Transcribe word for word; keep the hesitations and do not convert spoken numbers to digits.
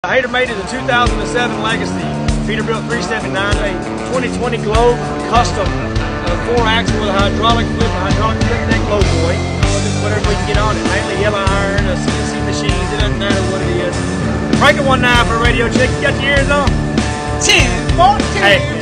HaterMade is a two thousand seven Legacy Peterbilt three seventy-nine, a twenty twenty Globe custom uh, four axle with a hydraulic flip, a hydraulic flip deck low boy. Just whatever we can get on it. Mainly yellow iron, a C N C machines, it doesn't matter what it is. Break it one nine for a radio check. You got your ears on? ten, fourteen. Hey.